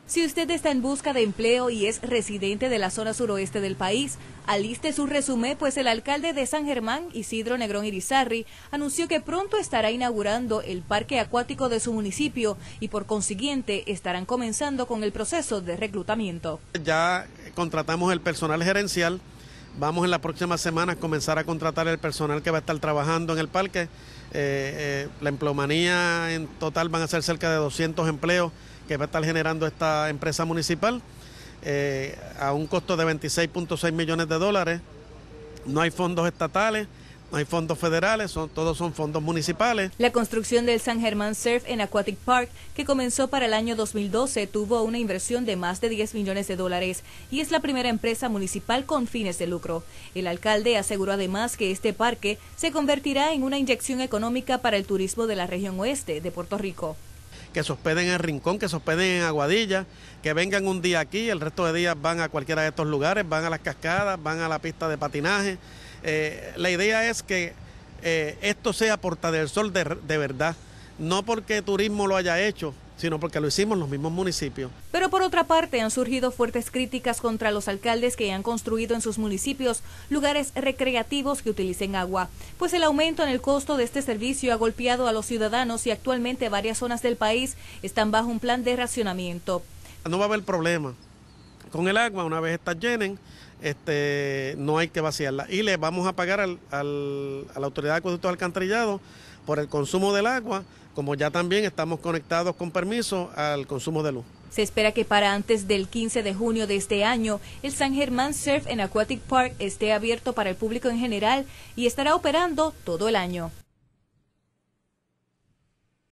Si usted está en busca de empleo y es residente de la zona suroeste del país, aliste su resumen, pues el alcalde de San Germán, Isidro Negrón Irizarry, anunció que pronto estará inaugurando el parque acuático de su municipio y por consiguiente estarán comenzando con el proceso de reclutamiento. Ya contratamos el personal gerencial, vamos en la próxima semana a comenzar a contratar el personal que va a estar trabajando en el parque. La empleomanía en total van a ser cerca de 200 empleos que va a estar generando esta empresa municipal a un costo de 26.6 millones de dólares. No hay fondos estatales, no hay fondos federales, todos son fondos municipales. La construcción del San Germán Surf and Aquatic Park, que comenzó para el año 2012, tuvo una inversión de más de 10 millones de dólares y es la primera empresa municipal con fines de lucro. El alcalde aseguró además que este parque se convertirá en una inyección económica para el turismo de la región oeste de Puerto Rico. Que se hospeden en Rincón, que se hospeden en Aguadilla, que vengan un día aquí, el resto de días van a cualquiera de estos lugares, van a las cascadas, van a la pista de patinaje. La idea es que esto sea Porta del Sol de verdad, no porque turismo lo haya hecho, sino porque lo hicimos los mismos municipios. Pero por otra parte han surgido fuertes críticas contra los alcaldes que han construido en sus municipios lugares recreativos que utilicen agua, pues el aumento en el costo de este servicio ha golpeado a los ciudadanos y actualmente varias zonas del país están bajo un plan de racionamiento. No va a haber problema con el agua, una vez está llena, no hay que vaciarla y le vamos a pagar a la Autoridad de Acueductos y Alcantarillado por el consumo del agua, como ya también estamos conectados con permiso al consumo de luz. Se espera que para antes del 15 de junio de este año, el San Germán Surf and Aquatic Park esté abierto para el público en general y estará operando todo el año.